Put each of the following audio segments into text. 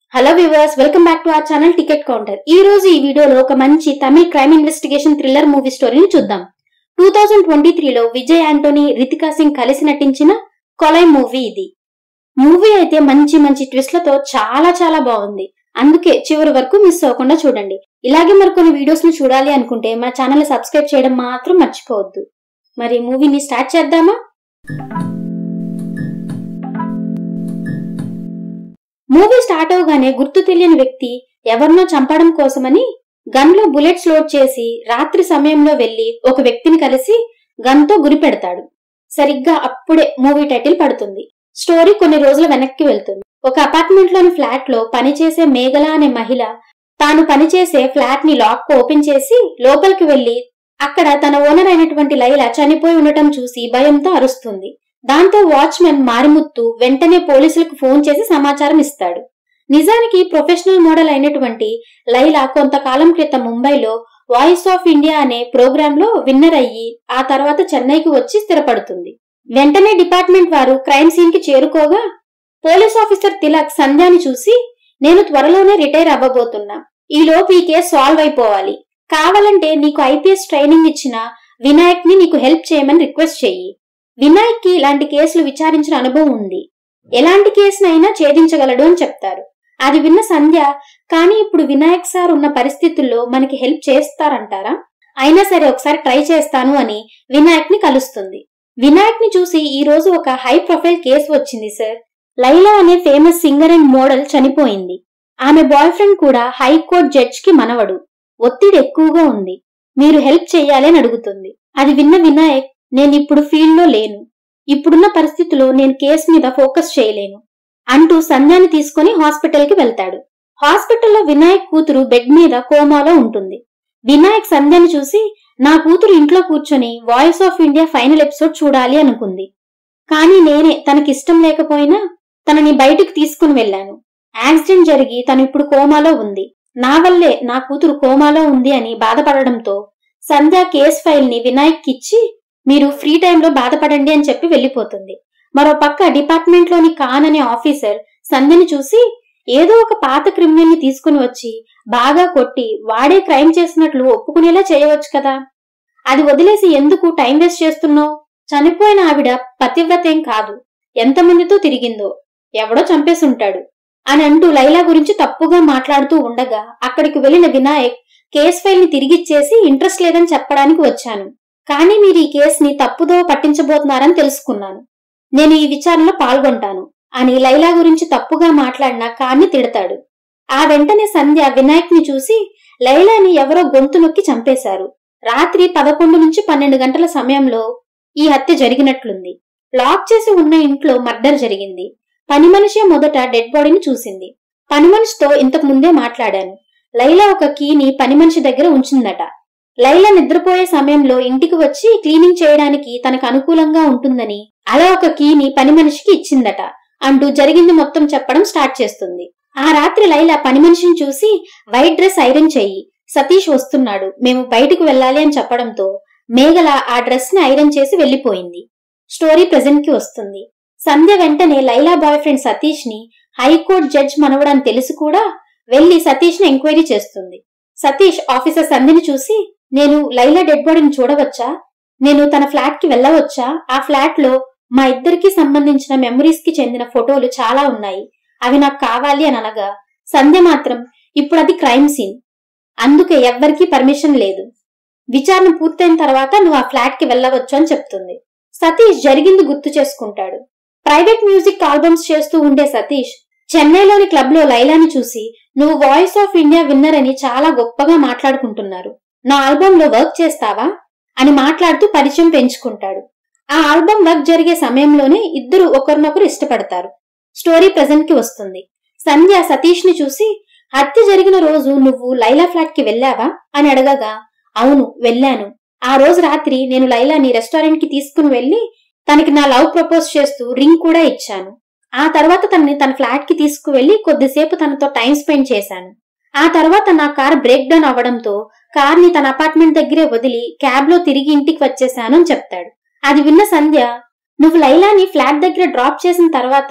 Hello viewers, welcome back to our channel ticket counter. ఈ రోజు ఈ వీడియోలో ఒక మంచి తమిళ క్రైమ్ ఇన్వెస్టిగేషన్ థ్రిల్లర్ మూవీ స్టోరీని చూద్దాం. 2023లో విజయ్ యాంటోనీ, రితికా సింగ్ కలిసి నటించిన కొలై మూవీ ఇది. మూవీ అయితే మంచి మంచి ట్విస్ట్లతో చాలా బాగుంది. అందుకే చివరి వరకు మిస్ అవ్వకుండా చూడండి. ఇలాగే మరికొన్ని వీడియోస్ ని చూడాలి అనుకుంటే మా ఛానల్ సబ్స్క్రైబ్ చేయడం మాత్రం మర్చిపోవద్దు. మరి మూవీని స్టార్ట్ చేద్దామా? మూవీ స్టార్ట్ అవగానే గుర్తు తెలియని వ్యక్తి ఎవరినో చంపడం కోసమని గన్ లో బుల్లెట్స్ లోడ్ చేసి రాత్రి సమయంలో వెళ్లి ఒక వ్యక్తిని కలిసి గన్ తో గురి పెడతాడు. సరిగ్గా అప్పుడే మూవీ టైటిల్ పడుతుంది. స్టోరీ కొన్ని రోజుల వెనక్కి వెళ్తుంది. ఒక అపార్ట్మెంట్ లోని ఫ్లాట్ లో పనిచేసే మేఘల అనే మహిళ తాను పనిచేసే ఫ్లాట్ ని లాక్ ఓపెన్ చేసి లోపలికి వెళ్లి అక్కడ తన ఓనర్ అయినటువంటి లైలా చనిపోయి ఉండటం చూసి భయంతో అరుస్తుంది. దాంతో వాచ్మెన్ మారిముత్తు వెంటనే పోలీసులకు ఫోన్ చేసి సమాచారం ఇస్తాడు. నిజానికి ప్రొఫెషనల్ మోడల్ అయినటువంటి లైలా కొంతకాలం క్రితం ముంబైలో వాయిస్ ఆఫ్ ఇండియా అనే ప్రోగ్రామ్ లో విన్నర్ అయ్యి ఆ తర్వాత చెన్నైకి వచ్చి స్థిరపడుతుంది. వెంటనే డిపార్ట్మెంట్ వారు క్రైమ్ సీన్ కి చేరుకోగా పోలీస్ ఆఫీసర్ తిలక్ సంధ్యాని చూసి, నేను త్వరలోనే రిటైర్ అవ్వబోతున్నా, ఈలోపు ఈ కేసు సాల్వ్ అయిపోవాలి, కావాలంటే నీకు ఐపీఎస్ ట్రైనింగ్ ఇచ్చిన వినాయక్ ని నీకు హెల్ప్ చేయమని రిక్వెస్ట్ చెయ్యి. వినాయక్ కి ఇలాంటి కేసులు విచారించిన అనుభవం ఉంది, ఎలాంటి కేసునైనా ఛేదించగలడు అని చెప్తారు. అది విన్న సంధ్య, కానీ ఇప్పుడు వినాయక్ సార్ ఉన్న పరిస్థితుల్లో మనకి హెల్ప్ చేస్తారంటారా? అయినా సరే ఒకసారి ట్రై చేస్తాను అని వినాయక్ ని కలుస్తుంది. వినాయక్ ని చూసి, ఈ రోజు ఒక హై ప్రొఫైల్ కేసు వచ్చింది సార్. లైలా అనే ఫేమస్ సింగర్ అండ్ మోడల్ చనిపోయింది. ఆమె బాయ్ ఫ్రెండ్ కూడా హైకోర్టు జడ్జ్ కి మనవడు. ఒత్తిడి ఎక్కువగా ఉంది, మీరు హెల్ప్ చెయ్యాలి అని అడుగుతుంది. అది విన్న వినాయక్, నేను ఇప్పుడు ఫీల్డ్ లో లేను, ఇప్పుడున్న పరిస్థితిలో నేను కేసు మీద ఫోకస్ చేయలేను అంటూ సంధ్యాని తీసుకుని హాస్పిటల్ కి వెళ్తాడు. హాస్పిటల్లో వినాయక్ కూతురు బెడ్ మీద కోమాలో ఉంటుంది. వినాయక్ సంధ్యని చూసి, నా కూతురు ఇంట్లో కూర్చొని voice of India final episode చూడాలి అనుకుంది, కానీ నేనే తనకిష్టం లేకపోయినా తనని బయటకు తీసుకుని వెళ్లాను. యాక్సిడెంట్ జరిగి తను ఇప్పుడు కోమాలో ఉంది, నా వల్లే నా కూతురు కోమాలో ఉంది అని బాధపడడంతో సంధ్య కేస్ ఫైల్ ని వినాయక్ ఇచ్చి, మీరు ఫ్రీ టైంలో బాధపడండి అని చెప్పి వెళ్లిపోతుంది. మరో పక్క డిపార్ట్మెంట్ లోని ఖాన్ అనే ఆఫీసర్ సంధ్యని చూసి, ఏదో ఒక పాత క్రిమినల్ ని తీసుకుని వచ్చి బాగా కొట్టి వాడే క్రైమ్ చేసినట్లు ఒప్పుకునేలా చేయవచ్చు కదా, అది వదిలేసి ఎందుకు టైం వేస్ట్ చేస్తున్నావు? చనిపోయిన ఆవిడ పతివ్రతేం కాదు, ఎంతమందితో తిరిగిందో, ఎవడో చంపేసుంటాడు అని అంటూ లైలా గురించి తప్పుగా మాట్లాడుతూ ఉండగా అక్కడికి వెళ్లిన వినాయక్, కేస్ ఫైల్ ని తిరిగిచ్చేసి ఇంట్రెస్ట్ లేదని చెప్పడానికి వచ్చాను, కానీ మీరు ఈ కేసుని తప్పుదో పట్టించబోతున్నారని తెలుసుకున్నాను, నేను ఈ విచారణలో పాల్గొంటాను అని లైలా గురించి తప్పుగా మాట్లాడిన ఖాన్ని తిడతాడు. ఆ వెంటనే సంధ్య వినాయక్ ని చూసి, లైలాని ఎవరో గొంతు నొక్కి చంపేశారు, రాత్రి 11 నుంచి 12 గంటల సమయంలో ఈ హత్య జరిగినట్లుంది, లాక్ చేసి ఉన్న ఇంట్లో మర్డర్ జరిగింది, పని మనిషే మొదట డెడ్ బాడీని చూసింది, పని మనిషితో ఇంతకు ముందే మాట్లాడాను, లైలా ఒక కీని పని మనిషి దగ్గర ఉంచిందట, లైలా నిద్రపోయే సమయంలో ఇంటికి వచ్చి క్లీనింగ్ చేయడానికి తనకు అనుకూలంగా ఉంటుందని అలా ఒక కీని పని మనిషికి ఇచ్చిందట అంటూ జరిగింది మొత్తం చెప్పడం స్టార్ట్ చేస్తుంది. ఆ రాత్రి లైలా పని మనిషిని చూసి, వైట్ డ్రెస్ ఐరన్ చెయ్యి, సతీష్ వస్తున్నాడు, మేము బయటకు వెళ్లాలి అని చెప్పడంతో మేఘల ఆ డ్రెస్ ని ఐరన్ చేసి వెళ్లిపోయింది. స్టోరీ ప్రెజెంట్ కి వస్తుంది. సంధ్య వెంటనే లైలా బాయ్ ఫ్రెండ్ సతీష్ ని హైకోర్టు జడ్జ్ మనవడని తెలిసి కూడా వెళ్లి సతీష్ ని ఎంక్వైరీ చేస్తుంది. సతీష్ ఆఫీసర్ సంధ్యని చూసి, నేను లైలా డెడ్ బాడీని చూడవచ్చా, నేను తన ఫ్లాట్ కి వెళ్ళవచ్చా, ఆ ఫ్లాట్ లో మా ఇద్దరికి సంబంధించిన మెమరీస్ కి చెందిన ఫోటోలు చాలా ఉన్నాయి, అవి నాకు కావాలి అని అనగా సంధ్య మాత్రం, ఇప్పుడు అది క్రైమ్ సీన్, అందుకే ఎవ్వరికీ పర్మిషన్ లేదు, విచారణ పూర్తయిన తర్వాత నువ్వు ఆ ఫ్లాట్ కి వెళ్ళవచ్చు అని చెప్తుంది. సతీష్ జరిగింది గుర్తు చేసుకుంటాడు. ప్రైవేట్ మ్యూజిక్ ఆల్బమ్స్ చేస్తూ ఉండే సతీష్ చెన్నైలోని క్లబ్ లో లైలాని చూసి, నువ్వు వాయిస్ ఆఫ్ ఇండియా విన్నర్ అని చాలా గొప్పగా మాట్లాడుకుంటున్నారు, నా ఆల్బమ్ లో వర్క్ చేస్తావా అని మాట్లాడుతూ పరిచయం పెంచుకుంటాడు. ఆ ఆల్బమ్ వర్క్ జరిగే సమయంలోనే ఇద్దరు ఒకరినొకరు ఇష్టపడతారు. స్టోరీ ప్రెజెంట్ కి వస్తుంది. సంధ్య సతీష్ ని చూసి, హత్య జరిగిన రోజు నువ్వు లైలా ఫ్లాట్ కి వెళ్ళావా అని అడగగా, అవును వెళ్ళాను, ఆ రోజు రాత్రి నేను లైలాని రెస్టారెంట్ కి తీసుకుని వెళ్లి తనకి నా లవ్ ప్రపోజ్ చేస్తూ రింగ్ కూడా ఇచ్చాను, ఆ తర్వాత తనని తన ఫ్లాట్ కి తీసుకువెళ్లి కొద్దిసేపు తనతో టైం స్పెండ్ చేశాను, ఆ తర్వాత నా కార్ బ్రేక్ డౌన్ అవ్వడంతో కార్ ని తన అపార్ట్మెంట్ దగ్గరే వదిలి క్యాబ్ లో తిరిగి ఇంటికి వచ్చేశాను అని చెప్తాడు. అది విన్న సంధ్య, నువ్వు లైలాని ఫ్లాట్ దగ్గర డ్రాప్ చేసిన తర్వాత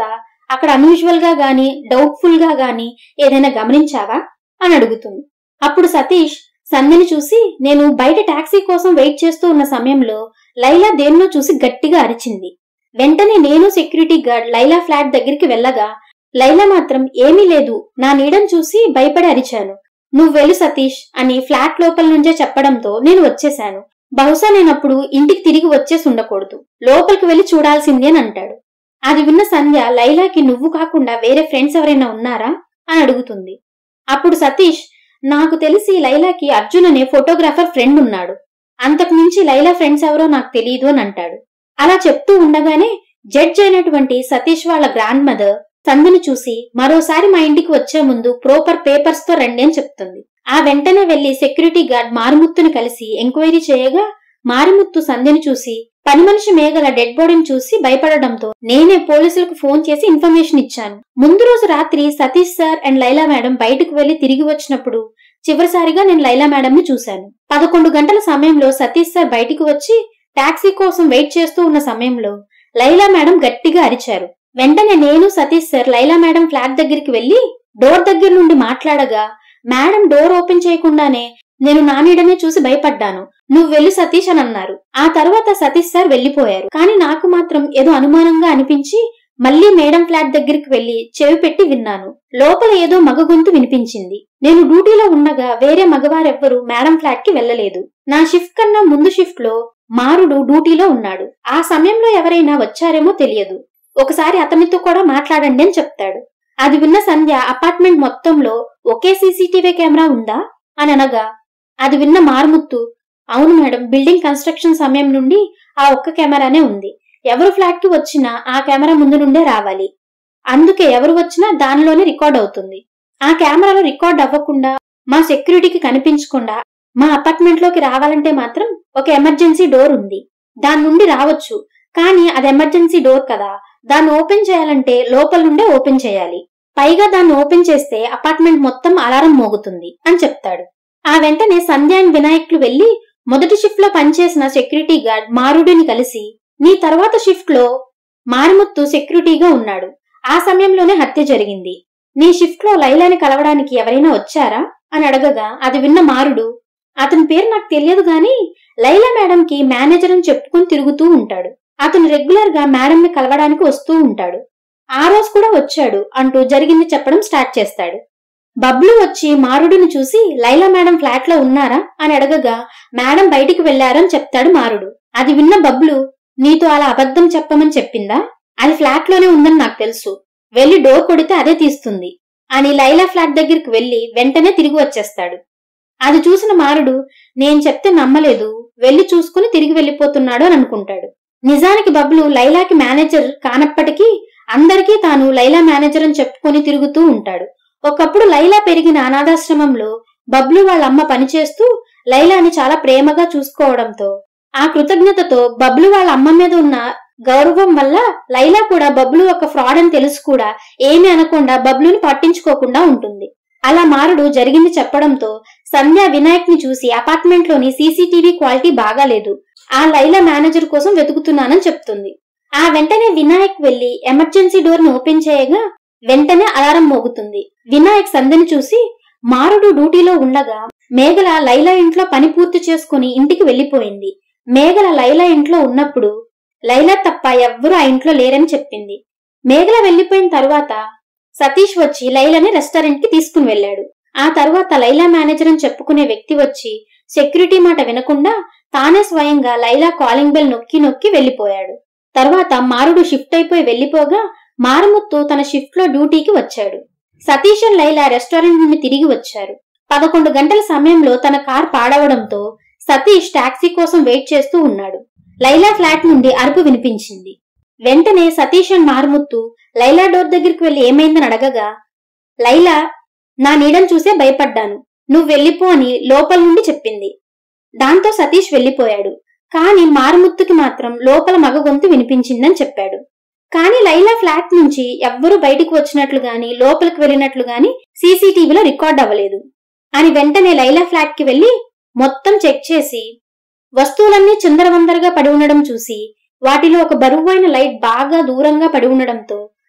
అక్కడ అన్యూజువల్ గా గాని డౌట్ఫుల్ గా గాని ఏదైనా గమనించావా అని అడుగుతుంది. అప్పుడు సతీష్ సంధ్యని చూసి, నేను బయట టాక్సీ కోసం వెయిట్ చేస్తూ ఉన్న సమయంలో లైలా దేన్నో చూసి గట్టిగా అరిచింది. వెంటనే నేను సెక్యూరిటీ గార్డ్ లైలా ఫ్లాట్ దగ్గరికి వెళ్ళగా లైలా మాత్రం ఏమీ లేదు, నా నీడను చూసి భయపడి అరిచాను. నువ్వు వెళ్ళు సతీష్ అని ఫ్లాట్ లోపల నుంచే చెప్పడంతో నేను వచ్చేశాను. బహుశా నేనప్పుడు ఇంటికి తిరిగి వచ్చేసి ఉండకూడదు, లోపలికి వెళ్లి చూడాల్సింది అని అంటాడు. అది విన్న సంధ్య లైలాకి నువ్వు కాకుండా వేరే ఫ్రెండ్స్ ఎవరైనా ఉన్నారా అని అడుగుతుంది. అప్పుడు సతీష్, నాకు తెలిసి లైలాకి అర్జున్ అనే ఫోటోగ్రాఫర్ ఫ్రెండ్ ఉన్నాడు, అంతకు మించి లైలా ఫ్రెండ్స్ ఎవరో నాకు తెలియదు అని అంటాడు. అలా చెప్తూ ఉండగానే జడ్జ్ అయినటువంటి సతీష్ వాళ్ళ గ్రాండ్ మదర్ సంధ్యని చూసి మరోసారి మా ఇంటికి వచ్చే ముందు ప్రాపర్ పేపర్స్ తో రండి అని చెప్తుంది. ఆ వెంటనే వెళ్లి సెక్యూరిటీ గార్డ్ మారిముత్తుని కలిసి ఎంక్వైరీ చేయగా మారిముత్తు సంధ్యని చూసి పని మనిషి మేఘల డెడ్ బాడీని చూసి భయపడడంతో నేనే పోలీసులకు ఫోన్ చేసి ఇన్ఫర్మేషన్ ఇచ్చాను. ముందు రోజు రాత్రి Satish sir and Laila madam బయటకు వెళ్లి తిరిగి వచ్చినప్పుడు చివరిసారిగా నేను లైలా మేడం ని చూశాను. 11 గంటల సమయంలో సతీష్ సార్ బయటికి వచ్చి టాక్సీ కోసం వెయిట్ చేస్తూ ఉన్న సమయంలో లైలా మేడం గట్టిగా అరిచారు. వెంటనే నేను Satish sir Laila madam flat దగ్గరికి వెళ్లి డోర్ దగ్గర నుండి మాట్లాడగా మేడం డోర్ ఓపెన్ చేయకుండానే నేను నా నీడనే చూసి భయపడ్డాను, నువ్వు వెళ్ళు సతీష్ అని అన్నారు. ఆ తర్వాత సతీష్ సార్ వెళ్లిపోయారు. కానీ నాకు మాత్రం ఏదో అనుమానంగా అనిపించి మళ్లీ మేడం ఫ్లాట్ దగ్గరికి వెళ్లి చెవి పెట్టి విన్నాను. లోపల ఏదో మగ గొంతు వినిపించింది. నేను డ్యూటీలో ఉండగా వేరే మగవారెవ్వరూ మేడం ఫ్లాట్ కి వెళ్లలేదు. నా షిఫ్ట్ కన్నా ముందు షిఫ్ట్ లో మారుడు డ్యూటీలో ఉన్నాడు. ఆ సమయంలో ఎవరైనా వచ్చారేమో తెలియదు, ఒకసారి అతనితో కూడా మాట్లాడండి అని చెప్తాడు. అది విన్న సంధ్య అపార్ట్మెంట్ మొత్తంలో ఒకే సీసీటీవీ కెమెరా ఉందా అని అనగా అది విన్న మారుముత్తు, అవును మేడం, బిల్డింగ్ కన్స్ట్రక్షన్ సమయం నుండి ఆ ఒక్క కెమెరానే ఉంది, ఎవరు ఫ్లాట్ కి వచ్చినా ఆ కెమెరా ముందు నుండే రావాలి, అందుకే ఎవరు వచ్చినా దానిలోనే రికార్డ్ అవుతుంది. ఆ కెమెరాలో రికార్డ్ అవ్వకుండా మా సెక్యూరిటీకి కనిపించకుండా మా అపార్ట్మెంట్ లోకి రావాలంటే మాత్రం ఒక ఎమర్జెన్సీ డోర్ ఉంది, దాని నుండి రావచ్చు, కానీ అది ఎమర్జెన్సీ డోర్ కదా, దాన్ని ఓపెన్ చేయాలంటే లోపల నుండే ఓపెన్ చేయాలి, పైగా దాన్ని ఓపెన్ చేస్తే అపార్ట్మెంట్ మొత్తం అలారం మోగుతుంది అని చెప్తాడు. ఆ వెంటనే సంధ్య అండ్ వినాయకులు వెళ్లి మొదటి షిఫ్ట్ లో పనిచేసిన సెక్యూరిటీ గార్డ్ మారుడిని కలిసి, నీ తర్వాత షిఫ్ట్ లో మారిముత్తు సెక్యూరిటీగా ఉన్నాడు, ఆ సమయంలోనే హత్య జరిగింది, నీ షిఫ్ట్ లో లైలాని కలవడానికి ఎవరైనా వచ్చారా అని అడగగా అది విన్న మారుడు, అతని పేరు నాకు తెలియదు గాని లైలా మేడం కి మేనేజర్ అని చెప్పుకుని తిరుగుతూ ఉంటాడు, అతను రెగ్యులర్ గా మేడం ని కలవడానికి వస్తూ ఉంటాడు, ఆ రోజు కూడా వచ్చాడు అంటూ జరిగింది చెప్పడం స్టార్ట్ చేస్తాడు. బబ్లు వచ్చి మారుడిని చూసి లైలా మేడం ఫ్లాట్ లో ఉన్నారా అని అడగగా మేడం బయటికి వెళ్లారని చెప్తాడు మారుడు. అది విన్న బబ్లు, నీతో అలా అబద్ధం చెప్పమని చెప్పిందా, అది ఫ్లాట్ లోనే ఉందని నాకు తెలుసు, వెళ్లి డోర్ కొడితే అదే తీస్తుంది అని లైలా ఫ్లాట్ దగ్గరికి వెళ్లి వెంటనే తిరిగి వచ్చేస్తాడు. అది చూసిన మారుడు, నేను చెప్తే నమ్మలేదు, వెళ్లి చూసుకుని తిరిగి వెళ్లిపోతున్నాడు అని అనుకుంటాడు. నిజానికి బబ్లు లైలాకి మేనేజర్ కానప్పటికీ అందరికీ తాను లైలా మేనేజర్ అని చెప్పుకొని తిరుగుతూ ఉంటాడు. ఒకప్పుడు లైలా పెరిగిన అనాథాశ్రమంలో బబ్లు వాళ్ళ అమ్మ పనిచేస్తూ లైలాని చాలా ప్రేమగా చూసుకోవడంతో ఆ కృతజ్ఞతతో బబ్లు వాళ్ళ అమ్మ మీద ఉన్న గౌరవం వల్ల లైలా కూడా బబ్లు ఒక ఫ్రాడ్ అని తెలుసు కూడా ఏమీ అనకుండా బబ్లుని పట్టించుకోకుండా ఉంటుంది. అలా మారుడు జరిగింది చెప్పడంతో సంధ్య వినాయక్ ని చూసి అపార్ట్మెంట్ లోని సీసీటీవీ క్వాలిటీ బాగాలేదు, ఆ లైలా మేనేజర్ కోసం వెతుకుతున్నానని చెప్తుంది. ఆ వెంటనే వినాయక్ వెళ్లి ఎమర్జెన్సీ డోర్ ని ఓపెన్ చేయగా వెంటనే అలారం మోగుతుంది. వినాయక్ సంధ్యని చూసి, మారుడు డ్యూటీలో ఉండగా మేఘల లైలా ఇంట్లో పని పూర్తి చేసుకుని ఇంటికి వెళ్లిపోయింది. మేఘల లైలా ఇంట్లో ఉన్నప్పుడు లైలా తప్ప ఎవ్వరూ ఆ ఇంట్లో లేరని చెప్పింది. మేఘల వెళ్లిపోయిన తర్వాత సతీష్ వచ్చి లైలాని రెస్టారెంట్ కి తీసుకుని వెళ్లాడు. ఆ తర్వాత లైలా మేనేజర్ అని చెప్పుకునే వ్యక్తి వచ్చి సెక్యూరిటీ మాట వినకుండా తానే స్వయంగా లైలా కాలింగ్ బెల్ నొక్కి నొక్కి వెళ్లిపోయాడు. తర్వాత మారుడు షిఫ్ట్ అయిపోయి వెళ్లిపోగా మారుముత్తు తన షిఫ్ట్ లో డ్యూటీకి వచ్చాడు. సతీష్ అండ్ లైలా రెస్టారెంట్ నుండి తిరిగి వచ్చారు. 11 గంటల సమయంలో తన కార్ పాడవడంతో సతీష్ టాక్సీ కోసం వెయిట్ చేస్తూ ఉన్నాడు. లైలా ఫ్లాట్ నుండి అరుపు వినిపించింది. వెంటనే సతీష్ అండ్ మారుముత్తు లైలా డోర్ దగ్గరికి వెళ్లి ఏమైందని అడగగా లైలా, నా నీడను చూసే భయపడ్డాను, నువ్వు వెళ్లిపో అని లోపల నుండి చెప్పింది. దాంతో సతీష్ వెళ్లిపోయాడు. కానీ మారుముత్తుకి మాత్రం లోపల మగ గొంతు వినిపించిందని చెప్పాడు. కానీ లైలా ఫ్లాట్ నుంచి ఎవ్వరూ బయటికి వచ్చినట్లు గాని లోపలికి వెళ్లినట్లు గాని సీసీటీవీలో రికార్డ్ అవ్వలేదు అని వెంటనే లైలా ఫ్లాట్ కి వెళ్లి మొత్తం చెక్ చేసి వస్తువులన్నీ చిందరవందరగా పడి ఉండడం చూసి వాటిలో ఒక బరువైన లైట్ బాగా దూరంగా పడి ఉండడంతో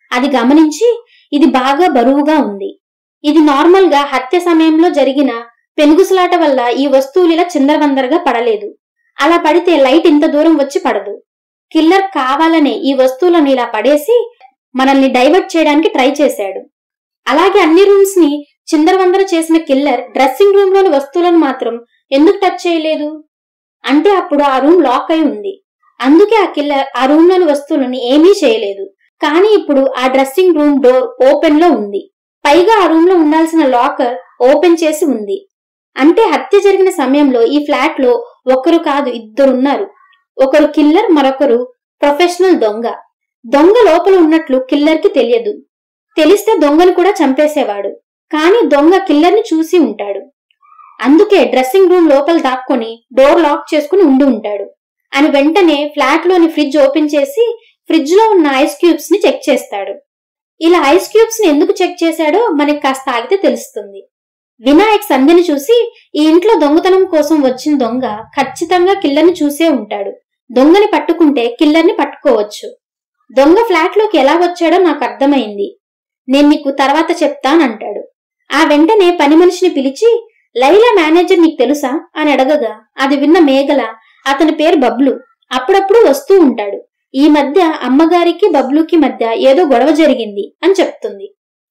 అది గమనించి ఇది బాగా బరువుగా ఉంది. ఇది నార్మల్ గా హత్య సమయంలో జరిగిన పెనుగుసలాట వల్ల ఈ వస్తువులు ఇలా చిందరవందరగా పడలేదు. అలా పడితే లైట్ ఇంత దూరం వచ్చి పడదు. కిల్లర్ కావాలనే ఈ వస్తువులను ఇలా పడేసి మనల్ని డైవర్ట్ చేయడానికి ట్రై చేశాడు. అలాగే అన్ని రూమ్స్ ని చిందరవందర చేసిన కిల్లర్ డ్రెస్సింగ్ రూమ్ లోని వస్తువులను మాత్రం ఎందుకు టచ్ చేయలేదు? అంటే అప్పుడు ఆ రూమ్ లాక్ అయి ఉంది. అందుకే ఆ కిల్లర్ ఆ రూమ్ లోని వస్తువులను ఏమీ చేయలేదు. కానీ ఇప్పుడు ఆ డ్రెస్సింగ్ రూమ్ డోర్ ఓపెన్ లో ఉంది. పైగా ఆ రూమ్ లో ఉండాల్సిన లాకర్ ఓపెన్ చేసి ఉంది. అంటే హత్య జరిగిన సమయంలో ఈ ఫ్లాట్ లో ఒకరు కాదు, ఇద్దరున్నారు. ఒకరు కిల్లర్, మరొకరు ప్రొఫెషనల్ దొంగ. దొంగ లోపల ఉన్నట్లు కిల్లర్ కి తెలియదు. తెలిస్తే దొంగను కూడా చంపేసేవాడు. కానీ దొంగ కిల్లర్ ని చూసి ఉంటాడు. అందుకే డ్రెస్సింగ్ రూమ్ లోపల దాక్కొని డోర్ లాక్ చేసుకుని ఉండి ఉంటాడు అని వెంటనే ఫ్లాట్ లోని ఫ్రిడ్జ్ ఓపెన్ చేసి ఫ్రిడ్జ్ లో ఉన్న ఐస్ క్యూబ్స్ ని చెక్ చేస్తాడు. ఇలా ఐస్ క్యూబ్స్ ని ఎందుకు చెక్ చేశాడో మనకి కాస్త ఆగితే తెలుస్తుంది. వినాయక్ సంధ్యని చూసి ఈ ఇంట్లో దొంగతనం కోసం వచ్చిన దొంగ ఖచ్చితంగా కిల్లర్ ని చూసే ఉంటాడు. దొంగని పట్టుకుంటే కిల్లర్ ని పట్టుకోవచ్చు. దొంగ ఫ్లాట్ లోకి ఎలా వచ్చాడో నాకు అర్థమైంది. నేను నీకు తర్వాత చెప్తానంటాడు. ఆ వెంటనే పని మనిషిని పిలిచి లైలా మేనేజర్ నీకు తెలుసా అని అడగగా అది విన్న మేఘల అతని పేరు బబ్లు, అప్పుడప్పుడు వస్తూ ఉంటాడు. ఈ మధ్య అమ్మగారికి బబ్లుకి మధ్య ఏదో గొడవ జరిగింది అని చెప్తుంది.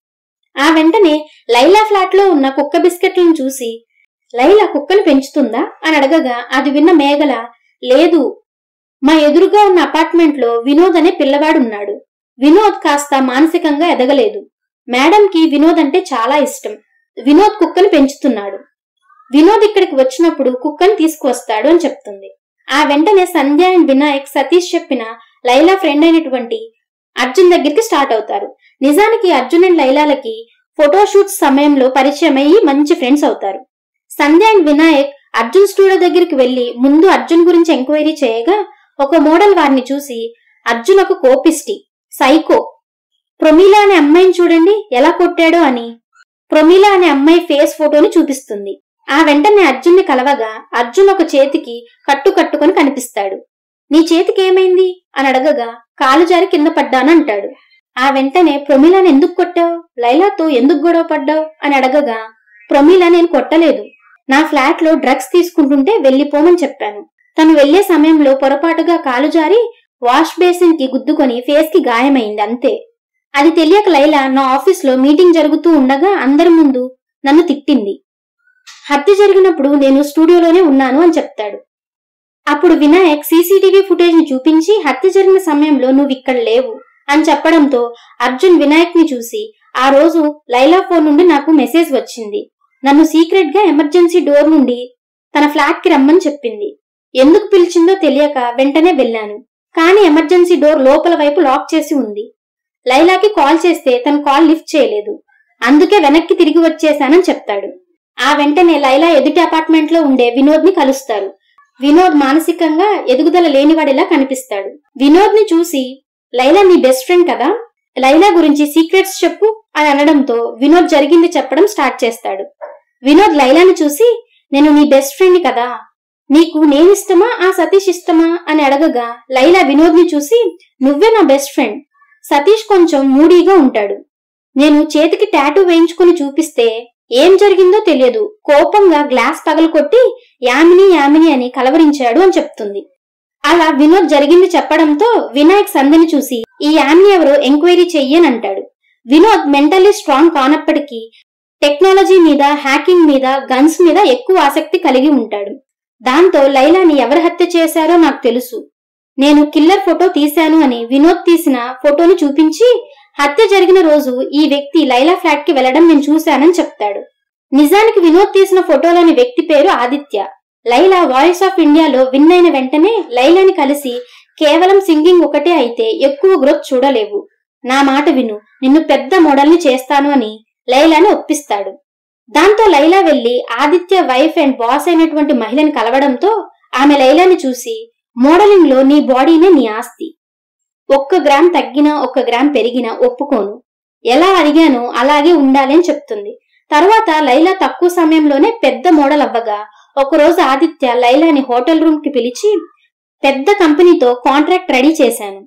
ఆ వెంటనే లైలా ఫ్లాట్ లో ఉన్న కుక్క బిస్కెట్లను చూసి లైలా కుక్కను పెంచుతుందా అని అడగగా అది విన్న మేఘల లేదు, మా ఎదురుగా ఉన్న అపార్ట్మెంట్ లో వినోద్ అనే పిల్లవాడున్నాడు. వినోద్ కాస్త మానసికంగా ఎదగలేదు. మేడంకి వినోద్ అంటే చాలా ఇష్టం. వినోద్ కుక్కను పెంచుతున్నాడు. వినోద్ ఇక్కడికి వచ్చినప్పుడు కుక్కను తీసుకువస్తాడు అని చెప్తుంది. ఆ వెంటనే సంధ్య అండ్ వినాయక్ సతీష్ చెప్పిన లైలా ఫ్రెండ్ అయినటువంటి అర్జున్ దగ్గరికి స్టార్ట్ అవుతారు. నిజానికి అర్జున్ అండ్ లైలాలకి ఫోటోషూట్స్ సమయంలో పరిచయం అయ్యి మంచి ఫ్రెండ్స్ అవుతారు. సంధ్య అండ్ వినాయక్ అర్జున్ స్టూడియో దగ్గరికి వెళ్లి ముందు అర్జున్ గురించి ఎంక్వైరీ చేయగా ఒక మోడల్ వారిని చూసి అర్జున్ ఒక కోపిస్టి, సైకో, ప్రమీలా అనే అమ్మాయిని చూడండి ఎలా కొట్టాడో అని ప్రమీలా అనే అమ్మాయి ఫేస్ ఫోటోని చూపిస్తుంది. ఆ వెంటనే అర్జున్ ని కలవగా అర్జున్ ఒక చేతికి కట్టుకొని కనిపిస్తాడు. నీ చేతికి ఏమైంది అని అడగగా కాలు జారి కింద పడ్డాను అంటాడు. ఆ వెంటనే ప్రమీలాని ఎందుకు కొట్టావు, లైలాతో ఎందుకు గొడవ పడ్డావు అని అడగగా ప్రమీల నేను కొట్టలేదు, నా ఫ్లాట్ లో డ్రగ్స్ తీసుకుంటుంటే వెళ్లిపోమని చెప్పాను. తను వెళ్లే సమయంలో పొరపాటుగా కాలు జారి వాష్ బేసిన్ కి గుద్దుకొని ఫేస్ కి గాయమైంది అంతే. అది తెలియక లైలా నా ఆఫీస్ లో మీటింగ్ జరుగుతూ ఉండగా అందరి ముందు నన్ను తిట్టింది. హత్య జరిగినప్పుడు నేను స్టూడియోలోనే ఉన్నాను అని చెప్తాడు. అప్పుడు వినాయక్ సీసీటీవీ ఫుటేజ్ ని చూపించి హత్య జరిగిన సమయంలో నువ్వు ఇక్కడ లేవు అని చెప్పడంతో అర్జున్ వినాయక్ ని చూసి ఆ రోజు లైలా ఫోన్ నుండి నాకు మెసేజ్ వచ్చింది. నన్ను సీక్రెట్ గా ఎమర్జెన్సీ డోర్ నుండి తన ఫ్లాట్ కి రమ్మని చెప్పింది. ఎందుకు పిలిచిందో తెలియక వెంటనే వెళ్ళాను. కానీ ఎమర్జెన్సీ డోర్ లోపల వైపు లాక్ చేసి ఉంది. లైలాకి కాల్ చేస్తే తను కాల్ లిఫ్ట్ చేయలేదు. అందుకే వెనక్కి తిరిగి వచ్చేశానని చెప్తాడు. ఆ వెంటనే లైలా ఎదుటి అపార్ట్మెంట్ లో ఉండే వినోద్ ని కలుస్తారు. వినోద్ మానసికంగా ఎదుగుదల లేనివాడిలా కనిపిస్తాడు. వినోద్ ని చూసి లైలా నీ బెస్ట్ ఫ్రెండ్ కదా, లైలా గురించి సీక్రెట్స్ చెప్పు అని అనడంతో వినోద్ జరిగింది చెప్పడం స్టార్ట్ చేస్తాడు. వినోద్ లైలాని చూసి నేను నీ బెస్ట్ ఫ్రెండ్ కదా, నీకు నేనిష్టమా ఆ సతీష్ ఇష్టమా అని అడగగా లైలా వినోద్ ని చూసి నువ్వే నా బెస్ట్ ఫ్రెండ్, సతీష్ కొంచెం మూడీగా ఉంటాడు, నేను చేతికి టాటూ వేయించుకుని చూపిస్తే ఏం జరిగిందో తెలియదు, కోపంగా గ్లాస్ పగలకొట్టి యామిని యామిని అని కలవరించాడు అని చెప్తుంది. అలా వినోద్ జరిగింది చెప్పడంతో వినాయక్ సంధ్యని చూసి ఈ యామిని ఎవరో ఎంక్వైరీ చెయ్యనంటాడు. వినోద్ మెంటల్లీ స్ట్రాంగ్ కానప్పటికీ టెక్నాలజీ మీద, హ్యాకింగ్ మీద, గన్స్ మీద ఎక్కువ ఆసక్తి కలిగి ఉంటాడు. దాంతో లైలాని ఎవరు హత్య చేశారో నాకు తెలుసు, నేను కిల్లర్ ఫోటో తీశాను అని వినోద్ తీసిన ఫోటోని చూపించి హత్య జరిగిన రోజు ఈ వ్యక్తి లైలా ఫ్లాట్ కి వెళ్లడం నేను చూశానని చెప్తాడు. నిజానికి వినోద్ తీసిన ఫోటోలోని వ్యక్తి పేరు ఆదిత్య. లైలా వాయిస్ ఆఫ్ ఇండియాలో విన్ అయిన వెంటనే లైలాని కలిసి కేవలం సింగింగ్ ఒకటే అయితే ఎక్కువ గ్రోత్ చూడలేవు, నా మాట విను, నిన్ను పెద్ద మోడల్ ని చేస్తాను అని లైలాని ఒప్పిస్తాడు. దాంతో లైలా వెళ్లి ఆదిత్య వైఫ్ అండ్ బాస్ అయినటువంటి మహిళని కలవడంతో ఆమె లైలాని చూసి మోడలింగ్ లో నీ బాడీనే నీ ఆస్తి, 1 గ్రామ్ తగ్గినా 1 గ్రామ్ పెరిగినా ఒప్పుకోను, ఎలా అడిగానో అలాగే ఉండాలి అని చెప్తుంది. తర్వాత లైలా తక్కువ సమయంలోనే పెద్ద మోడల్ అవ్వగా ఒకరోజు ఆదిత్య లైలాని హోటల్ రూమ్ కి పిలిచి పెద్ద కంపెనీతో కాంట్రాక్ట్ రెడీ చేశాను,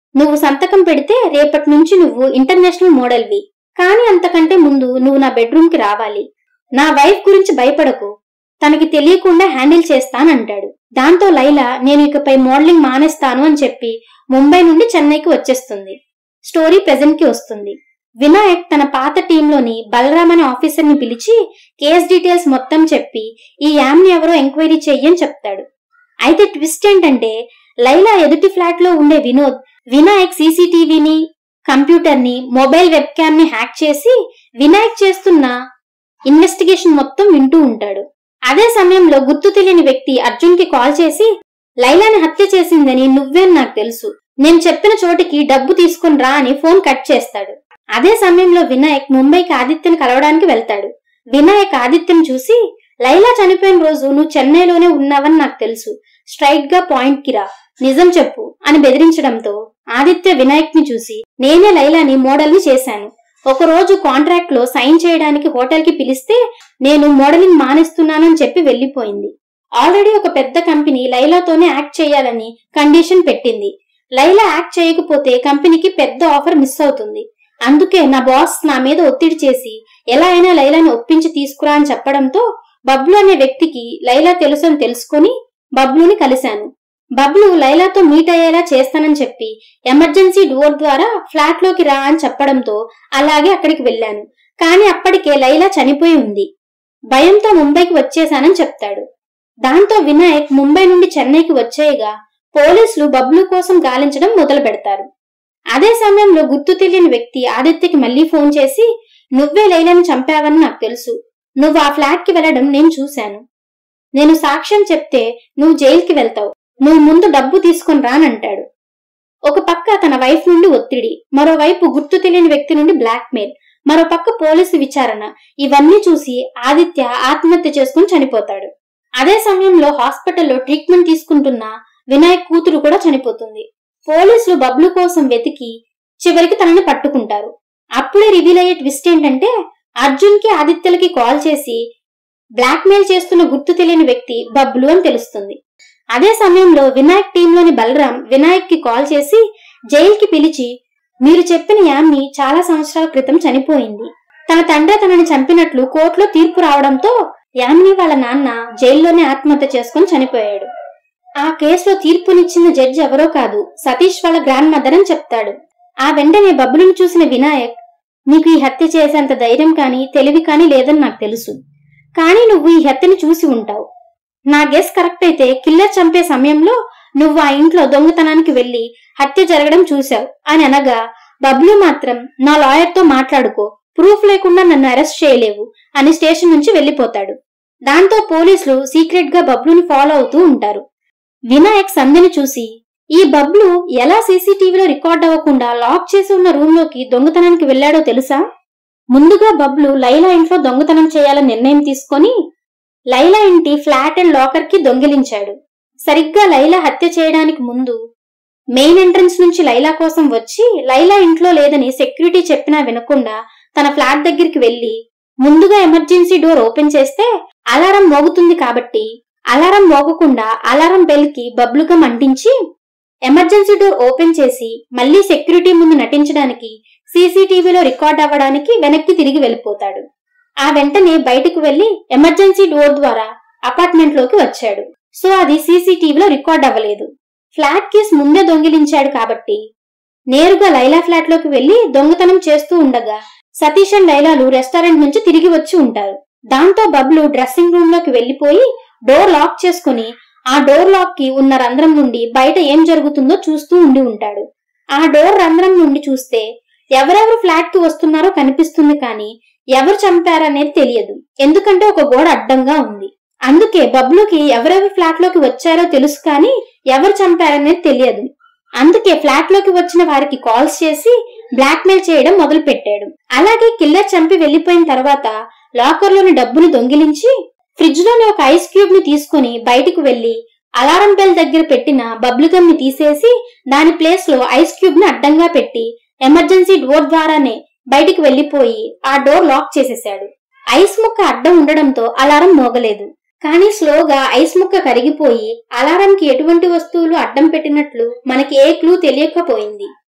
నువ్వు సంతకం పెడితే రేపటి నుంచి నువ్వు ఇంటర్నేషనల్ మోడల్వి. కానీ అంతకంటే ముందు నువ్వు నా బెడ్రూమ్ కి రావాలి. నా వైఫ్ గురించి భయపడకు, తనకి తెలియకుండా హ్యాండిల్ చేస్తానంటాడు. దాంతో లైలా నేను ఇకపై మోడలింగ్ మానేస్తాను అని చెప్పి ముంబై నుండి చెన్నైకి వచ్చేస్తుంది. స్టోరీ ప్రెజెంట్ కి వస్తుంది. వినాయక్ తన పాత టీంలోని బలరామ్ అనే ఆఫీసర్ ని పిలిచి కేస్ డీటెయిల్స్ మొత్తం చెప్పి ఈ యామ్ని ఎవరో ఎంక్వైరీ చెయ్యని చెప్తాడు. అయితే ట్విస్ట్ ఏంటంటే లైలా ఎదుటి ఫ్లాట్ లో ఉండే వినోద్ వినాయక్ సీసీటీవీని, కంప్యూటర్ ని, మొబైల్ వెబ్ క్యామ్ ని హ్యాక్ చేసి వినాయక్ చేస్తున్న ఇన్వెస్టిగేషన్ మొత్తం వింటూ ఉంటాడు. అదే సమయంలో గుర్తు తెలియని వ్యక్తి అర్జున్ కి కాల్ చేసి లైలాని హత్య చేసిందని నువ్వే నాకు తెలుసు, నేను చెప్పిన చోటికి డబ్బు తీసుకుని రా అని ఫోన్ కట్ చేస్తాడు. అదే సమయంలో వినాయక్ ముంబైకి ఆదిత్యని కలవడానికి వెళ్తాడు. వినాయక్ ఆదిత్యను చూసి లైలా చనిపోయిన రోజు నువ్వు చెన్నైలోనే ఉన్నావని నాకు తెలుసు, స్ట్రైట్ గా పాయింట్ కి రా, నిజం చెప్పు అని బెదిరించడంతో ఆదిత్య వినాయక్ ని చూసి నేనే లైలాని మోడల్ ని చేశాను, ఒకరోజు కాంట్రాక్ట్ లో సైన్ చేయడానికి హోటల్ కి పిలిస్తే నేను మోడలింగ్ మానేస్తున్నానని చెప్పి వెళ్లిపోయింది. ఆల్రెడీ ఒక పెద్ద కంపెనీ లైలాతోనే యాక్ట్ చేయాలని కండిషన్ పెట్టింది. లైలా యాక్ట్ చేయకపోతే కంపెనీకి పెద్ద ఆఫర్ మిస్ అవుతుంది. అందుకే నా బాస్ నా మీద ఒత్తిడి చేసి ఎలా అయినా లైలాని ఒప్పించి తీసుకురా అని చెప్పడంతో బబ్లు అనే వ్యక్తికి లైలా తెలుసని తెలుసుకొని బబ్లుని కలిశాను. బబ్లు లైలాతో మీట్ అయ్యేలా చేస్తానని చెప్పి ఎమర్జెన్సీ డోర్ ద్వారా ఫ్లాట్ లోకి రా అని చెప్పడంతో అలాగే అక్కడికి వెళ్లాను. కానీ అప్పటికే లైలా చనిపోయి ఉంది. భయంతో ముంబైకి వచ్చేశానని చెప్తాడు. దాంతో వినాయక్ ముంబై నుండి చెన్నైకి వచ్చేయగా పోలీసులు బబ్లు కోసం గాలించడం మొదలు పెడతారు. అదే సమయంలో గుర్తు తెలియని వ్యక్తి ఆదిత్యకి మళ్లీ ఫోన్ చేసి నువ్వే లైలాని చంపావని నాకు తెలుసు, నువ్వు ఆ ఫ్లాట్ కి వెళ్లడం నేను చూశాను, నేను సాక్ష్యం చెప్తే నువ్వు జైలుకి వెళ్తావు, నువ్వు ముందు డబ్బు తీసుకొని రానంటాడు. ఒక పక్క తన వైఫ్ నుండి ఒత్తిడి, మరోవైపు గుర్తు తెలియని వ్యక్తి నుండి బ్లాక్మెయిల్, మరో పక్క పోలీసు విచారణ, ఇవన్నీ చూసి ఆదిత్య ఆత్మహత్య చేసుకుని చనిపోతాడు. అదే సమయంలో హాస్పిటల్లో ట్రీట్మెంట్ తీసుకుంటున్న వినాయక్ కూతురు కూడా చనిపోతుంది. పోలీసులు బబ్లు కోసం వెతికి చివరికి తనని పట్టుకుంటారు. అప్పుడే రివీల్ అయ్యే ట్విస్ట్ ఏంటంటే అర్జున్ కి ఆదిత్యలకి కాల్ చేసి బ్లాక్మెయిల్ చేస్తున్న గుర్తు తెలియని వ్యక్తి బబ్లు అని తెలుస్తుంది. అదే సమయంలో వినాయక్ టీంలోని బలరాం వినాయక్ కి కాల్ చేసి జైలుకి పిలిచి మీరు చెప్పిన యామ్ని చాలా సంవత్సరాల క్రితం చనిపోయింది, తన తండ్రి తనని చంపినట్లు కోర్టులో తీర్పు రావడంతో యామ్ని వాళ్ళ నాన్న జైల్లోనే ఆత్మహత్య చేసుకుని చనిపోయాడు. ఆ కేసులో తీర్పునిచ్చిన జడ్జి ఎవరో కాదు, సతీష్ వాళ్ళ గ్రాండ్ మదర్ అని చెప్తాడు. ఆ వెంటనే బబ్లుని చూసిన వినాయక్ నీకు ఈ హత్య చేసేంత ధైర్యం కానీ తెలివి కానీ లేదని నాకు తెలుసు, కానీ నువ్వు ఈ హత్యని చూసి ఉంటావు, నా గెస్ కరెక్ట్ అయితే కిల్లర్ చంపే సమయంలో నువ్వు ఆ ఇంట్లో దొంగతనానికి వెళ్లి హత్య జరగడం చూశావు అని అనగా బబ్లు మాత్రం నా లాయర్ తో మాట్లాడుకో, ప్రూఫ్ లేకుండా నన్ను అరెస్ట్ చేయలేవు అని స్టేషన్ నుంచి వెళ్లిపోతాడు. దాంతో పోలీసులు సీక్రెట్ గా బబ్లుని ఫాలో అవుతూ ఉంటారు. వినాయక్ సంధ్యని చూసి ఈ బబ్లు ఎలా సీసీటీవీలో రికార్డ్ అవ్వకుండా లాక్ చేసి ఉన్న రూమ్ లోకి దొంగతనానికి వెళ్లాడో తెలుసా? ముందుగా బబ్లు లైలా ఇంట్లో దొంగతనం చేయాలని నిర్ణయం తీసుకొని లైలా ఇంటి ఫ్లాట్ అండ్ లాకర్ కి దొంగిలించాడు. సరిగ్గా లైలా హత్య చేయడానికి ముందు మెయిన్ ఎంట్రన్స్ నుంచి లైలా కోసం వచ్చి లైలా ఇంట్లో లేదని సెక్యూరిటీ చెప్పినా వినకుండా తన ఫ్లాట్ దగ్గరికి వెళ్లి ముందుగా ఎమర్జెన్సీ డోర్ ఓపెన్ చేస్తే అలారం మోగుతుంది కాబట్టి అలారం మోగకుండా అలారం బెల్ కి బబ్లుగం అంటించి ఎమర్జెన్సీ డోర్ ఓపెన్ చేసి మళ్లీ సెక్యూరిటీ ముందు నటించడానికి సీసీటీవీలో రికార్డ్ అవ్వడానికి వెనక్కి తిరిగి వెళ్లిపోతాడు. ఆ వెంటనే బయటకు వెళ్లి ఎమర్జెన్సీ డోర్ ద్వారా అపార్ట్మెంట్ లోకి వచ్చాడు. సో అది సీసీటీవీలో రికార్డ్ అవ్వలేదు. ఫ్లాట్ కీస్ ముందే దొంగిలించాడు కాబట్టి నేరుగా లైలా ఫ్లాట్ లోకి వెళ్లి దొంగతనం చేస్తూ ఉండగా సతీష్ అండ్ లైలాలు రెస్టారెంట్ నుంచి తిరిగి వచ్చి ఉంటారు. దాంతో బబ్లు డ్రెస్సింగ్ రూమ్ లోకి వెళ్లిపోయి డోర్ లాక్ చేసుకుని ఆ డోర్ లాక్ కి ఉన్న రంధ్రం నుండి బయట ఏం జరుగుతుందో చూస్తూ ఉండి ఉంటాడు. ఆ డోర్ రంధ్రం నుండి చూస్తే ఎవరెవరు ఫ్లాట్ కి వస్తున్నారో కనిపిస్తుంది, కానీ ఎవరు చంపారనేది తెలియదు, ఎందుకంటే ఒక గోడ అడ్డంగా ఉంది. అందుకే బబ్లుకి ఎవరెవరు ఫ్లాట్ లోకి వచ్చారో తెలుసు, కానీ ఎవరు చంపారనేది తెలియదు. అందుకే ఫ్లాట్ లోకి వచ్చిన వారికి కాల్స్ చేసి బ్లాక్మెయిల్ చేయడం మొదలు పెట్టాడు. అలాగే కిల్లర్ చంపి వెళ్లిపోయిన తర్వాత లాకర్ లోని డబ్బుని దొంగిలించి ఫ్రిడ్జ్ లోని ఒక ఐస్ క్యూబ్ ని తీసుకుని బయటకు వెళ్లి అలారం బెల్ దగ్గర పెట్టిన బబ్లుగమ్ ని తీసేసి దాని ప్లేస్ లో ఐస్ క్యూబ్ ని అడ్డంగా పెట్టి ఎమర్జెన్సీ డోర్ ద్వారానే బయటికి వెళ్లిపోయి ఆ డోర్ లాక్ చేసేశాడు. ఐస్ ముక్క అడ్డం ఉండడంతో అలారం మోగలేదు, కానీ స్లోగా ఐస్ ముక్క కరిగిపోయి అలారంకి ఎటువంటి వస్తువులు అడ్డం పెట్టినట్లు మనకి ఏ క్లూ తెలియకపోయింది.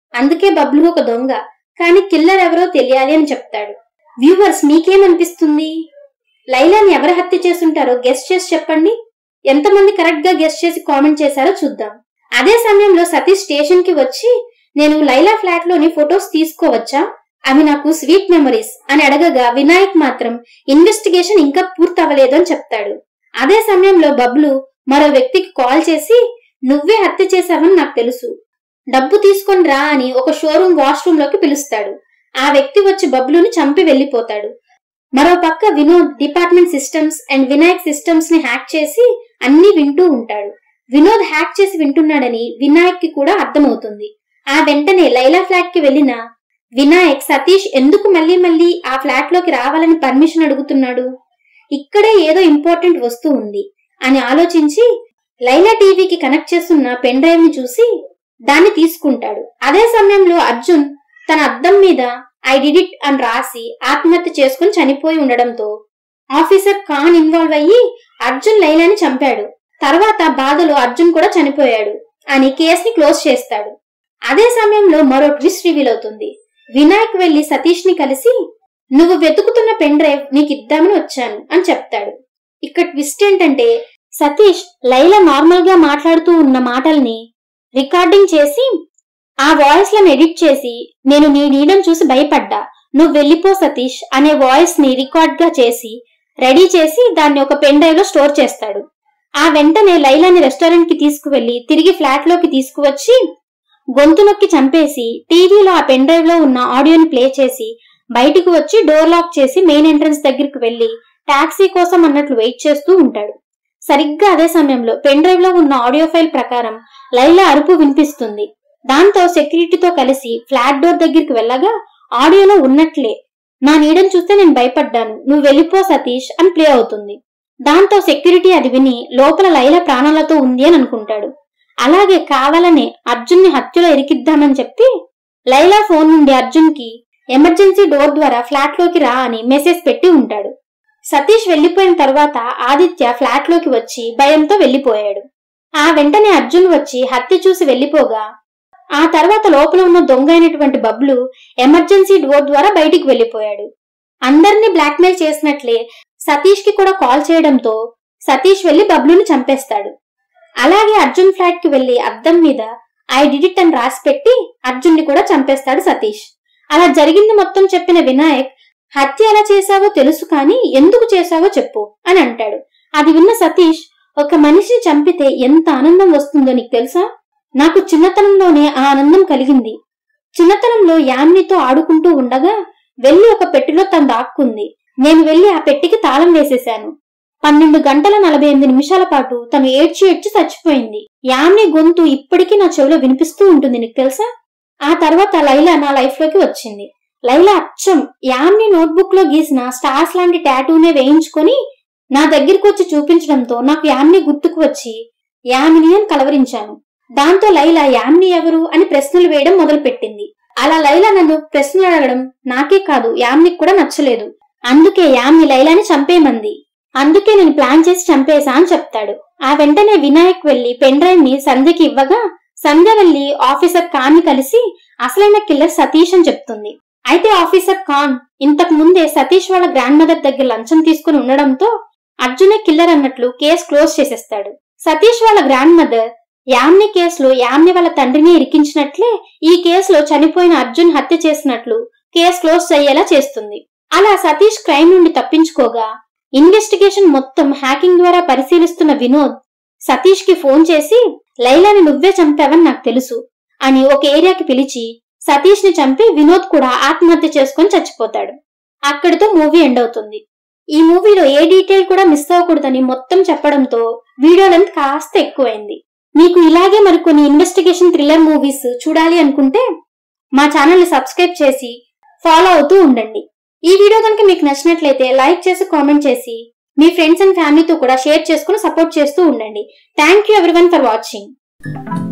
అందుకే బబ్లు ఒక దొంగ, కానీ కిల్లర్ ఎవరో తెలియాలి అని చెప్తాడు. వ్యూవర్స్ మీకేమనిపిస్తుంది? లైలాని ఎవరు హత్య చేసుంటారో గెస్ట్ చేసి చెప్పండి. ఎంతమంది కరెక్ట్ గా గెస్ట్ చేసి కామెంట్ చేశారో చూద్దాం. అదే సమయంలో సతీష్ స్టేషన్ కి వచ్చి, నేను లైలా ఫ్లాట్ లోని ఫొటోస్ తీసుకోవచ్చా, అవి నాకు స్వీట్ మెమరీస్ అని అడగగా వినాయక్ మాత్రం ఇన్వెస్టిగేషన్ ఇంకా పూర్తవలేదు అని చెప్తాడు. అదే సమయంలో బబ్లు మరో వ్యక్తికి కాల్ చేసి, నువ్వే హత్య చేశావని నాకు తెలుసు, డబ్బు తీసుకొని రా అని ఒక షోరూమ్ వాష్రూమ్ లోకి పిలుస్తాడు. ఆ వ్యక్తి వచ్చి బబ్లుని చంపి వెళ్లిపోతాడు. మరో పక్క Vinod department systems and Vinayak systems ని హ్యాక్ చేసి అన్ని వింటూ ఉంటాడు. వినోద్ హ్యాక్ చేసి వింటున్నాడని వినాయక్ కి కూడా అర్థమవుతుంది. ఆ వెంటనే లైలా ఫ్లాట్ కి వెళ్లిన వినాయక్ సతీష్ ఎందుకు మళ్ళీ ఆ ఫ్లాట్ లోకి రావాలని పర్మిషన్ అడుగుతున్నాడు, ఇక్కడే ఏదో ఇంపార్టెంట్ వస్తువు ఉంది అని ఆలోచించి లైలా టీవీకి కనెక్ట్ చేస్తున్న పెన్ డ్రైవ్ ని చూసి దాన్ని తీసుకుంటాడు. అదే సమయంలో అర్జున్ తన అద్దం మీద ఐ డిడ్ ఇట్ అని రాసి ఆత్మహత్య చేసుకుని చనిపోయి ఉండడంతో ఆఫీసర్ ఖాన్ ఇన్వాల్వ్ అయ్యి అర్జున్ లైలాని చంపాడు, తర్వాత బాధలో అర్జున్ కూడా చనిపోయాడు అని కేసుని క్లోజ్ చేస్తాడు. అదే సమయంలో మరో ట్విస్ట్ రివీల్ అవుతుంది. వినాయక్ వెళ్లి సతీష్ ని కలిసి, నువ్వు వెతుకుతున్న పెన్ డ్రైవ్ నీకు ఇద్దామని వచ్చాను అని చెప్తాడు. ఇక్కడ ట్విస్ట్ ఏంటంటే సతీష్ లైలా నార్మల్ గా మాట్లాడుతూ ఉన్న మాటల్ని రికార్డింగ్ చేసి ఆ వాయిస్ లను ఎడిట్ చేసి, నేను నీ నీడను చూసి భయపడ్డా, నువ్వు వెళ్ళిపో సతీష్ అనే వాయిస్ ని రికార్డ్ గా చేసి రెడీ చేసి దాన్ని ఒక పెన్ డ్రైవ్ లో స్టోర్ చేస్తాడు. ఆ వెంటనే లైలాని రెస్టారెంట్ కి తీసుకువెళ్లి తిరిగి ఫ్లాట్ లోకి తీసుకువచ్చి గొంతు నొక్కి చంపేసి టీవీలో ఆ పెన్ డ్రైవ్ లో ఉన్న ఆడియోని ప్లే చేసి బయటికి వచ్చి డోర్ లాక్ చేసి మెయిన్ ఎంట్రన్స్ దగ్గరికి వెళ్లి టాక్సీ కోసం అన్నట్లు వెయిట్ చేస్తూ ఉంటాడు. సరిగ్గా అదే సమయంలో పెన్ డ్రైవ్ లో ఉన్న ఆడియో ఫైల్ ప్రకారం లైలా అరుపు వినిపిస్తుంది. దాంతో సెక్యూరిటీతో కలిసి ఫ్లాట్ డోర్ దగ్గరికి వెళ్ళగా ఆడియోలో ఉన్నట్లే, నా నీడని చూస్తే నేను భయపడ్డాను, నువ్వు వెళ్ళిపో సతీష్ అని ప్లే అవుతుంది. దాంతో సెక్యూరిటీ అది విని లోపల లైలా ప్రాణాలతో ఉంది అని అనుకుంటాడు. అలాగే కావాలనే అర్జున్ ని హత్యలో ఇరికిద్దామని చెప్పి లైలా ఫోన్ నుండి అర్జున్ కి ఎమర్జెన్సీ డోర్ ద్వారా ఫ్లాట్ లోకి రా అని మెసేజ్ పెట్టి ఉంటాడు. సతీష్ వెళ్లిపోయిన తర్వాత ఆదిత్య ఫ్లాట్ లోకి వచ్చి భయంతో వెళ్లిపోయాడు. ఆ వెంటనే అర్జున్ వచ్చి హత్య చూసి వెళ్లిపోగా ఆ తర్వాత లోపల ఉన్న దొంగ అయినటువంటి బబ్లు ఎమర్జెన్సీ డోర్ ద్వారా బయటికి వెళ్లిపోయాడు. అందరినీ బ్లాక్మెయిల్ చేసినట్లే సతీష్ కి కూడా కాల్ చేయడంతో సతీష్ వెళ్లి బబ్లుని చంపేస్తాడు. అలాగే అర్జున్ ఫ్లాట్ కి వెళ్లి అద్దం మీద ఐ డిడ్ ఇట్ అని రాసి పెట్టి అర్జున్ ని కూడా చంపేస్తాడు సతీష్. అలా జరిగింది మొత్తం చెప్పిన వినాయక్, హత్య ఎలా చేశావో తెలుసు కానీ ఎందుకు చేశావో చెప్పు అని అంటాడు. అది విన్న సతీష్, ఒక మనిషిని చంపితే ఎంత ఆనందం వస్తుందో నీకు తెలుసా, నాకు చిన్నతనంలోనే ఆ ఆనందం కలిగింది. చిన్నతనంలో యామ్నితో ఆడుకుంటూ ఉండగా వెళ్లి ఒక పెట్టెలో తను దాక్కుంది. నేను వెళ్లి ఆ పెట్టెకి తాళం వేసేశాను. 12 గంటల 48 నిమిషాల పాటు తను ఏడ్చి చచ్చిపోయింది. యామ్ని గొంతు ఇప్పటికీ నా చెవిలో వినిపిస్తూ ఉంటుంది నీకు తెలుసా. ఆ తర్వాత లైలా నా లైఫ్ లోకి వచ్చింది. లైలా అచ్చం యామ్ని నోట్బుక్ లో గీసిన స్టార్స్ లాంటి టాటూనే వేయించుకొని నా దగ్గరికి వచ్చి చూపించడంతో నాకు యామ్ని గుర్తుకు వచ్చి యామిని అని కలవరించాను. దాంతో లైలా యామ్ని ఎవరు అని ప్రశ్నలు వేయడం మొదలు పెట్టింది. అలా లైలా నన్ను ప్రశ్నలు అడగడం నాకే కాదు యామ్నికి కూడా నచ్చలేదు. అందుకే యామ్ని లైలాని చంపేమంది. అందుకే నేను ప్లాన్ చేసి చంపేశా అని చెప్తాడు. ఆ వెంటనే వినాయక్ వెళ్లి పెన్ డ్రైవ్ ని సంధ్యకి ఇవ్వగా సంధ్య వెళ్లి ఆఫీసర్ ఖాన్ ని కలిసి అసలైన కిల్లర్ సతీష్ అని చెప్తుంది. అయితే ఆఫీసర్ ఖాన్ ఇంతకు ముందే సతీష్ వాళ్ళ గ్రాండ్ మదర్ దగ్గర లంచం తీసుకుని ఉండడంతో అర్జునే కిల్లర్ అన్నట్లు కేసు క్లోజ్ చేసేస్తాడు. సతీష్ వాళ్ళ గ్రాండ్ మదర్ యామ్ని కేసులో యామ్ని వాళ్ళ తండ్రిని ఇరికించినట్లే ఈ కేసులో చనిపోయిన అర్జున్ హత్య చేసినట్లు కేసు క్లోజ్ అయ్యేలా చేస్తుంది. అలా సతీష్ క్రైమ్ నుండి తప్పించుకోగా ఇన్వెస్టిగేషన్ మొత్తం హ్యాకింగ్ ద్వారా పరిశీలిస్తున్న వినోద్ సతీష్ కి ఫోన్ చేసి లైలాని నువ్వే చంపావని నాకు తెలుసు అని ఒక ఏరియాకి పిలిచి సతీష్ ని చంపి వినోద్ కూడా ఆత్మహత్య చేసుకుని చచ్చిపోతాడు. అక్కడితో మూవీ ఎండ్ అవుతుంది. ఈ మూవీలో ఏ డీటెయిల్ కూడా మిస్ అవ్వకూడదని మొత్తం చెప్పడంతో వీడియో లెంత్ కాస్త ఎక్కువైంది. మీకు ఇలాగే మరికొన్ని ఇన్వెస్టిగేషన్ థ్రిల్లర్ మూవీస్ చూడాలి అనుకుంటే మా ఛానల్ ని సబ్స్క్రైబ్ చేసి ఫాలో అవుతూ ఉండండి. ఈ వీడియో కనుక మీకు నచ్చినట్లయితే లైక్ చేసి కామెంట్ చేసి మీ ఫ్రెండ్స్ అండ్ ఫ్యామిలీతో కూడా షేర్ చేసుకుని సపోర్ట్ చేస్తూ ఉండండి. Thank you everyone for watching.